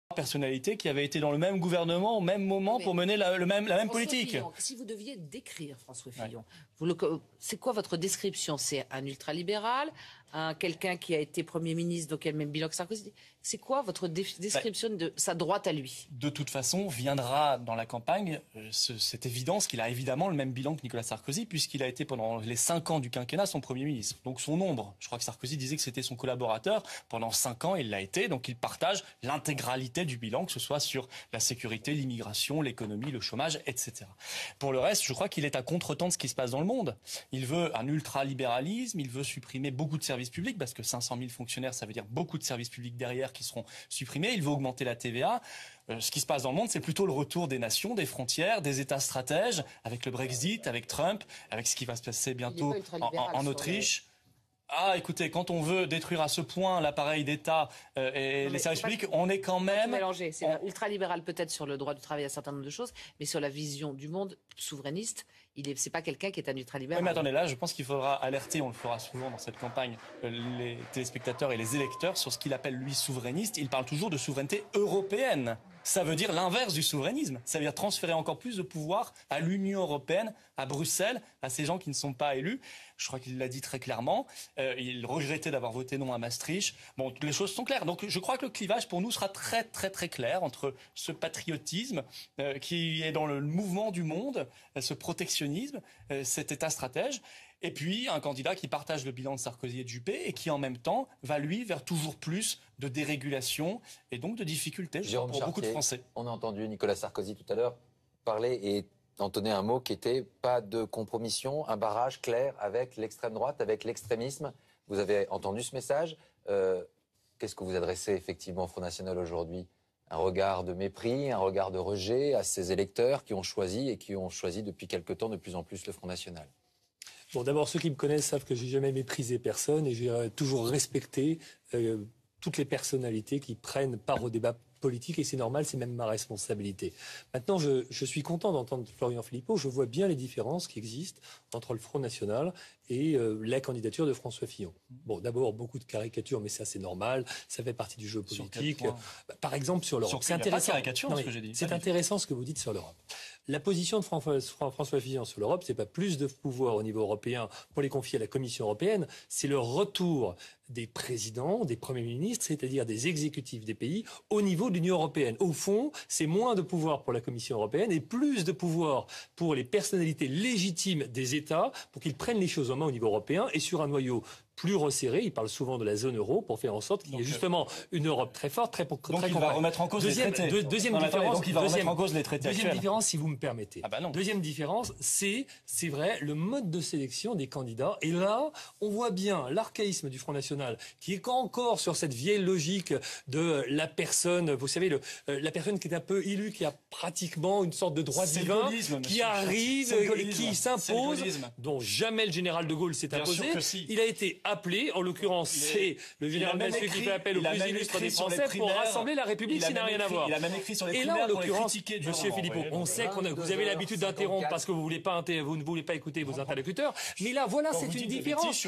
Personnalités qui avaient été dans le même gouvernement au même moment pour mener la même politique. Fillon, si vous deviez décrire François Fillon, c'est quoi votre description? C'est un ultralibéral, quelqu'un qui a été Premier ministre, donc il y a le même bilan que Sarkozy. C'est quoi votre description de sa droite à lui? De toute façon, viendra dans la campagne cette évidence qu'il a évidemment le même bilan que Nicolas Sarkozy, puisqu'il a été pendant les 5 ans du quinquennat son Premier ministre. Donc son ombre. Je crois que Sarkozy disait que c'était son collaborateur. Pendant 5 ans, il l'a été. Donc il partage l'intégralité du bilan, que ce soit sur la sécurité, l'immigration, l'économie, le chômage, etc. Pour le reste, je crois qu'il est à contretemps de ce qui se passe dans le monde. Il veut un ultralibéralisme, il veut supprimer beaucoup de services publics, parce que 500 000 fonctionnaires, ça veut dire beaucoup de services publics derrière qui seront supprimés. Il veut augmenter la TVA. Ce qui se passe dans le monde, c'est plutôt le retour des nations, des frontières, des États stratèges, avec le Brexit, avec Trump, avec ce qui va se passer bientôt en Autriche. Ah, écoutez, quand on veut détruire à ce point l'appareil d'État et les services publics, on est quand même... C'est ultralibéral peut-être sur le droit du travail, un certain nombre de choses, mais sur la vision du monde souverainiste, c'est pas quelqu'un qui est un ultralibéral. Oui, mais attendez, là, je pense qu'il faudra alerter, on le fera souvent dans cette campagne, les téléspectateurs et les électeurs sur ce qu'il appelle, lui, souverainiste. Il parle toujours de souveraineté européenne. Ça veut dire l'inverse du souverainisme. Ça veut dire transférer encore plus de pouvoir à l'Union européenne, à Bruxelles, à ces gens qui ne sont pas élus. Je crois qu'il l'a dit très clairement. Il regrettait d'avoir voté non à Maastricht. Bon, les choses sont claires. Donc je crois que le clivage pour nous sera très très très clair entre ce patriotisme qui est dans le mouvement du monde, ce protectionnisme, cet État stratège, et puis un candidat qui partage le bilan de Sarkozy et de Juppé et qui en même temps va lui vers toujours plus de dérégulation et donc de difficultés pour beaucoup de Français. On a entendu Nicolas Sarkozy tout à l'heure parler et entonner un mot qui était pas de compromission, un barrage clair avec l'extrême droite, avec l'extrémisme. Vous avez entendu ce message. Qu'est-ce que vous adressez effectivement au Front National aujourd'hui? Un regard de mépris, un regard de rejet à ces électeurs qui ont choisi et qui ont choisi depuis quelque temps de plus en plus le Front National? Bon, d'abord, ceux qui me connaissent savent que j'ai jamais méprisé personne et j'ai toujours respecté toutes les personnalités qui prennent part au débat politique, et c'est normal, c'est même ma responsabilité. Maintenant, je suis content d'entendre Florian Philippot. Je vois bien les différences qui existent entre le Front National et la candidature de François Fillon. Bon, d'abord, beaucoup de caricatures, mais ça, c'est normal. Ça fait partie du jeu politique. Par exemple, sur l'Europe. C'est intéressant. C'est intéressant ce que vous dites sur l'Europe. La position de François Fillon sur l'Europe, c'est pas plus de pouvoir au niveau européen pour les confier à la Commission européenne, c'est le retour des présidents, des premiers ministres, c'est-à-dire des exécutifs des pays, au niveau de l'Union européenne. Au fond, c'est moins de pouvoir pour la Commission européenne et plus de pouvoir pour les personnalités légitimes des États pour qu'ils prennent les choses en main au niveau européen et sur un noyau plus resserré. Il parle souvent de la zone euro pour faire en sorte qu'il y ait justement une Europe très forte, très compacte. Donc il va remettre en cause les traités. Deuxième différence. Donc il va remettre en cause les traités actuels. Deuxième différence, si vous me permettez. Ah bah non. Deuxième différence, c'est vrai, le mode de sélection des candidats. Et là, on voit bien l'archaïsme du Front National qui est encore sur cette vieille logique de la personne, vous savez, la personne qui est un peu élue, qui a pratiquement une sorte de droit divin, qui arrive et qui s'impose, dont jamais le général de Gaulle s'est imposé. Il a été appelé, en l'occurrence, c'est le général Massieu qui fait appel aux plus illustres des Français pour rassembler la République, qui n'a rien à voir. Il a même écrit sur les primaires pour les critiquer. Monsieur Philippot, on sait que vous avez l'habitude d'interrompre parce que vous ne voulez pas écouter vos interlocuteurs. Mais là, voilà, c'est une différence.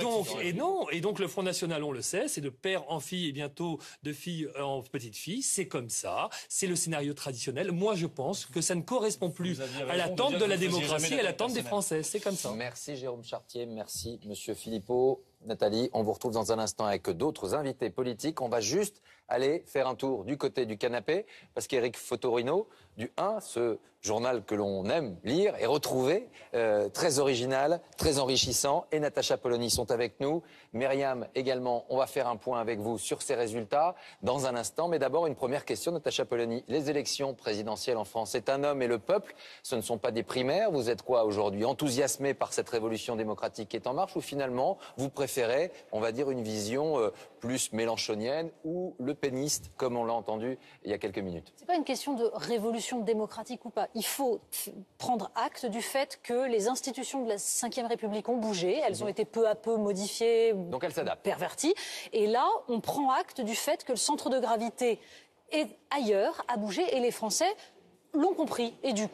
Et donc le Front National, on le sait, c'est de père en fille et bientôt de fille en petite fille. C'est comme ça. C'est le scénario traditionnel. Moi, je pense que ça ne correspond plus à l'attente de la démocratie, à l'attente des Français. C'est comme ça. Merci Jérôme Chartier, merci Monsieur Philippot. Nathalie, on vous retrouve dans un instant avec d'autres invités politiques. On va juste aller faire un tour du côté du canapé, parce qu'Éric Fotorino, du 1, ce journal que l'on aime lire et retrouver, très original, très enrichissant, et Natacha Polony sont avec nous. Myriam également, on va faire un point avec vous sur ces résultats dans un instant. Mais d'abord, une première question, Natacha Polony. Les élections présidentielles en France, c'est un homme et le peuple, ce ne sont pas des primaires. Vous êtes quoi aujourd'hui? Enthousiasmé par cette révolution démocratique qui est en marche, ou finalement, vous préférez, on va dire, une vision plus mélenchonienne ou le péniste, comme on l'a entendu il y a quelques minutes? C'est pas une question de révolution démocratique ou pas. Il faut prendre acte du fait que les institutions de la Ve République ont bougé. Elles ont été peu à peu modifiées, donc elles s'adaptent, perverties. Et là, on prend acte du fait que le centre de gravité est ailleurs, a bougé, et les Français l'ont compris. Et du coup,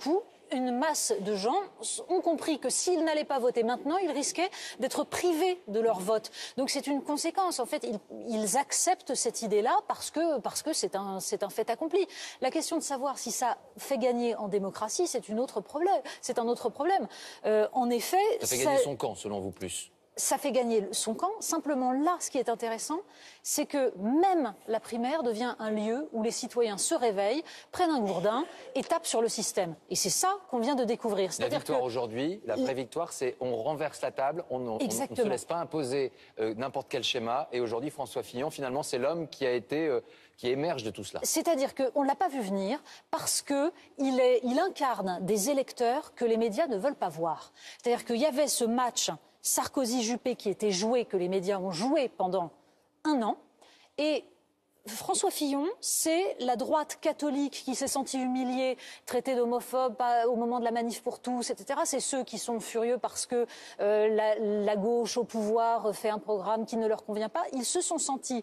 une masse de gens ont compris que s'ils n'allaient pas voter maintenant, ils risquaient d'être privés de leur vote. Donc c'est une conséquence. En fait, ils acceptent cette idée-là parce que c'est un fait accompli. La question de savoir si ça fait gagner en démocratie, c'est un autre problème. En effet, ça fait gagner son camp, selon vous, plus. Ça fait gagner son camp. Simplement, là, ce qui est intéressant, c'est que même la primaire devient un lieu où les citoyens se réveillent, prennent un gourdin et tapent sur le système. Et c'est ça qu'on vient de découvrir. La victoire aujourd'hui, la vraie victoire, c'est on renverse la table, on ne se laisse pas imposer n'importe quel schéma. Et aujourd'hui, François Fillon, finalement, c'est l'homme qui émerge de tout cela. C'est-à-dire qu'on ne l'a pas vu venir parce qu'il incarne des électeurs que les médias ne veulent pas voir. C'est-à-dire qu'il y avait ce match Sarkozy-Juppé qui était joué, que les médias ont joué pendant 1 an. Et François Fillon, c'est la droite catholique qui s'est sentie humiliée, traitée d'homophobe au moment de la manif pour tous, etc. C'est ceux qui sont furieux parce que la gauche au pouvoir fait un programme qui ne leur convient pas. Ils se sont sentis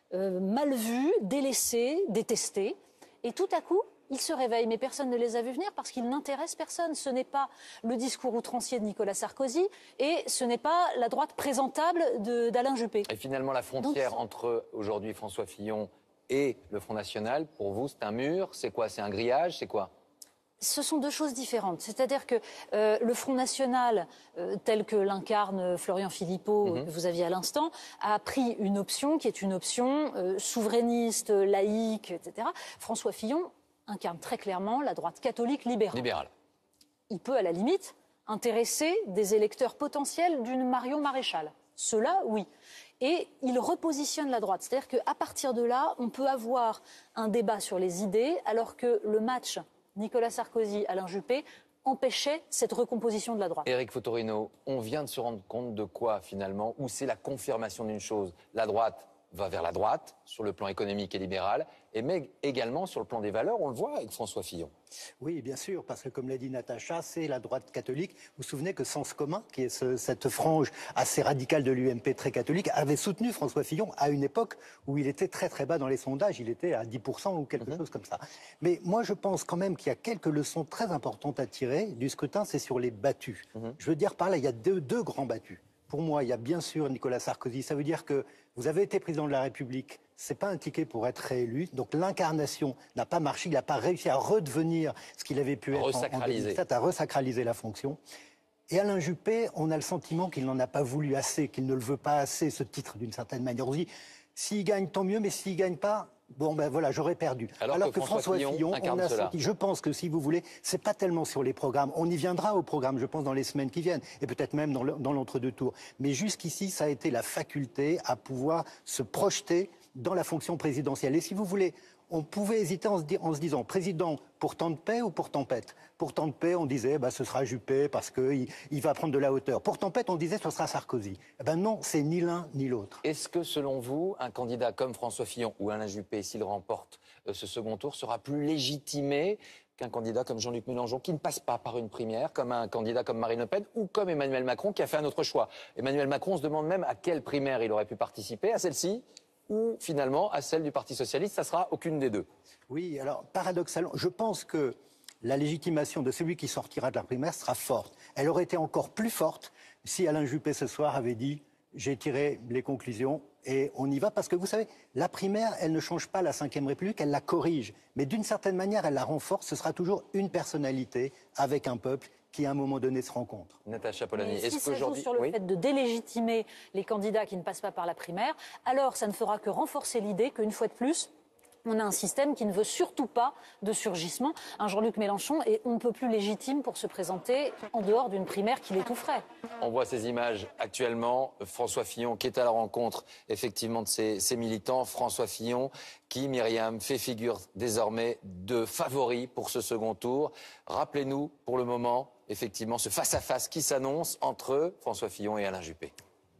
mal vus, délaissés, détestés. Et tout à coup, ils se réveillent, mais personne ne les a vus venir parce qu'ils n'intéressent personne. Ce n'est pas le discours outrancier de Nicolas Sarkozy et ce n'est pas la droite présentable d'Alain Juppé. Et finalement, la frontière entre aujourd'hui François Fillon et le Front National, pour vous, c'est un mur? C'est quoi? C'est un grillage? C'est quoi? Ce sont deux choses différentes. C'est-à-dire que le Front National, tel que l'incarne Florian Philippot, que vous aviez à l'instant, a pris une option qui est une option souverainiste, laïque, etc. François Fillon incarne très clairement la droite catholique libérale. Il peut, à la limite, intéresser des électeurs potentiels d'une Marion Maréchal. Cela, oui. Et il repositionne la droite. C'est-à-dire qu'à partir de là, on peut avoir un débat sur les idées, alors que le match Nicolas Sarkozy-Alain Juppé empêchait cette recomposition de la droite. Éric Fotorino, on vient de se rendre compte de quoi, finalement, où c'est la confirmation d'une chose. La droite va vers la droite, sur le plan économique et libéral, mais également sur le plan des valeurs, on le voit avec François Fillon. Oui, bien sûr, parce que comme l'a dit Natacha, c'est la droite catholique. Vous vous souvenez que Sens commun, qui est cette frange assez radicale de l'UMP très catholique, avait soutenu François Fillon à une époque où il était très très bas dans les sondages, il était à 10% ou quelque chose comme ça. Mais moi je pense quand même qu'il y a quelques leçons très importantes à tirer du scrutin, c'est sur les battus. Je veux dire par là, il y a deux grands battus. Pour moi, il y a bien sûr Nicolas Sarkozy. Ça veut dire que vous avez été président de la République. C'est pas un ticket pour être réélu. Donc l'incarnation n'a pas marché. Il n'a pas réussi à redevenir ce qu'il avait pu être en 2007, à resacraliser la fonction. Et Alain Juppé, on a le sentiment qu'il n'en a pas voulu assez, qu'il ne le veut pas assez, ce titre, d'une certaine manière. On se dit, s'il gagne, tant mieux, mais s'il gagne pas, bon ben voilà, j'aurais perdu. Alors que François Fillon, on a senti, je pense que si vous voulez, c'est pas tellement sur les programmes. On y viendra au programme, je pense, dans les semaines qui viennent, et peut-être même dans l'entre-deux tours. Mais jusqu'ici, ça a été la faculté à pouvoir se projeter dans la fonction présidentielle. Et si vous voulez, on pouvait hésiter en se disant président pour temps de paix ou pour tempête. Pour temps de paix, on disait ce sera Juppé parce qu'il va prendre de la hauteur. Pour tempête, on disait ce sera Sarkozy. Non, c'est ni l'un ni l'autre. Est-ce que selon vous, un candidat comme François Fillon ou Alain Juppé, s'il remporte ce second tour, sera plus légitimé qu'un candidat comme Jean-Luc Mélenchon qui ne passe pas par une primaire, comme un candidat comme Marine Le Pen ou comme Emmanuel Macron qui a fait un autre choix? Emmanuel Macron se demande même à quelle primaire il aurait pu participer, à celle-ci ou finalement à celle du Parti Socialiste, ça sera aucune des deux. Oui, alors paradoxalement, je pense que la légitimation de celui qui sortira de la primaire sera forte. Elle aurait été encore plus forte si Alain Juppé ce soir avait dit « j'ai tiré les conclusions et on y va ». Parce que vous savez, la primaire, elle ne change pas la Ve République, elle la corrige. Mais d'une certaine manière, elle la renforce. Ce sera toujours une personnalité avec un peuple qui, à un moment donné, se rencontrent. Natacha Polony, est-ce que ça joue sur le fait de délégitimer les candidats qui ne passent pas par la primaire, alors ça ne fera que renforcer l'idée qu'une fois de plus, on a un système qui ne veut surtout pas de surgissement. Un Jean-Luc Mélenchon est on ne peut plus légitime pour se présenter en dehors d'une primaire qu'il étoufferait. On voit ces images actuellement. François Fillon qui est à la rencontre effectivement de ses militants. François Fillon qui, Myriam, fait figure désormais de favori pour ce second tour. Rappelez-nous pour le moment effectivement ce face-à-face qui s'annonce entre François Fillon et Alain Juppé.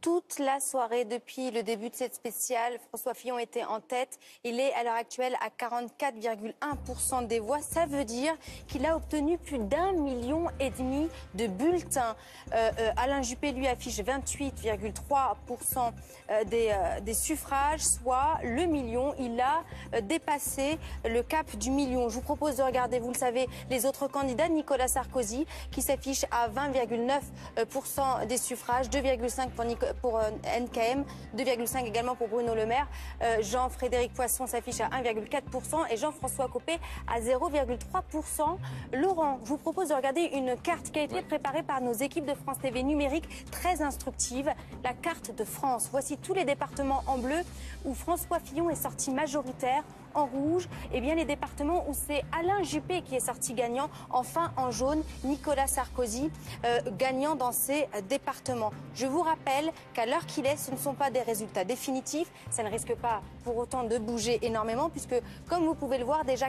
toute la soirée depuis le début de cette spéciale. François Fillon était en tête. Il est à l'heure actuelle à 44,1% des voix. Ça veut dire qu'il a obtenu plus d'1,5 million de bulletins. Alain Juppé, lui, affiche 28,3% des suffrages, soit le million. Il a dépassé le cap du million. Je vous propose de regarder, vous le savez, les autres candidats. Nicolas Sarkozy, qui s'affiche à 20,9% des suffrages, 2,5% pour NKM, 2,5% également pour Bruno Le Maire. Jean-Frédéric Poisson s'affiche à 1,4% et Jean-François Copé à 0,3%. Laurent, je vous propose de regarder une carte qui a été préparée par nos équipes de France TV numérique, très instructive. La carte de France. Voici tous les départements en bleu où François Fillon est sorti majoritaire. En rouge, et bien les départements où c'est Alain Juppé qui est sorti gagnant. Enfin, en jaune, Nicolas Sarkozy gagnant dans ces départements. Je vous rappelle qu'à l'heure qu'il est, ce ne sont pas des résultats définitifs. Ça ne risque pas pour autant de bouger énormément puisque, comme vous pouvez le voir, déjà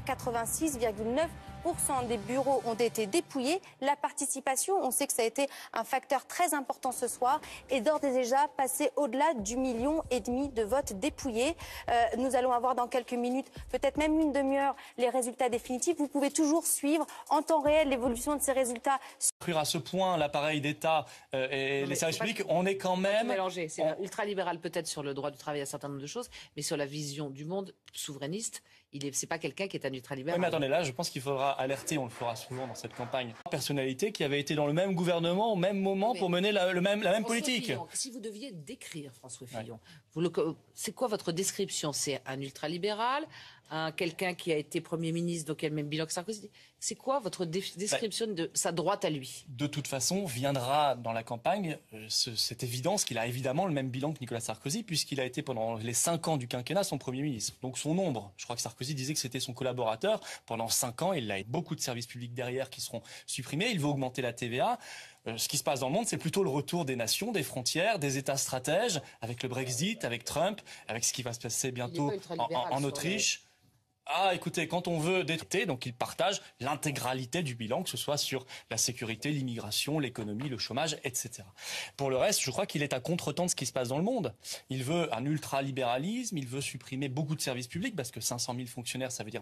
86,9% des bureaux ont été dépouillés. La participation, on sait que ça a été un facteur très important ce soir, est d'ores et déjà passé au-delà du 1,5 million de votes dépouillés. Nous allons avoir dans quelques minutes, peut-être même une demi-heure, les résultats définitifs. Vous pouvez toujours suivre en temps réel l'évolution de ces résultats. À ce point l'appareil d'État et les services publics, on est quand même... Mélangé. C'est ultra-libéral peut-être sur le droit du travail, un certain nombre de choses, mais sur la vision du monde souverainiste, c'est pas quelqu'un qui est un ultra-libéral. Oui, mais attendez, là, je pense qu'il faudra alerter, on le fera souvent dans cette campagne, personnalité qui avait été dans le même gouvernement au même moment pour mener la même politique. Fillon, si vous deviez décrire François Fillon, c'est quoi votre description? C'est un ultra-libéral, quelqu'un qui a été Premier ministre, donc il y a le même bilan que Sarkozy. C'est quoi votre description de sa droite à lui? De toute façon, viendra dans la campagne cette évidence qu'il a évidemment le même bilan que Nicolas Sarkozy, puisqu'il a été pendant les 5 ans du quinquennat son Premier ministre. Donc son ombre, je crois que Sarkozy disait que c'était son collaborateur. Pendant 5 ans, il a beaucoup de services publics derrière qui seront supprimés. Il veut augmenter la TVA. Ce qui se passe dans le monde, c'est plutôt le retour des nations, des frontières, des États stratèges, avec le Brexit, avec Trump, avec ce qui va se passer bientôt en Autriche. Ah, écoutez, quand on veut détecter, donc il partage l'intégralité du bilan, que ce soit sur la sécurité, l'immigration, l'économie, le chômage, etc. Pour le reste, je crois qu'il est à contretemps de ce qui se passe dans le monde. Il veut un ultralibéralisme, il veut supprimer beaucoup de services publics, parce que 500 000 fonctionnaires, ça veut dire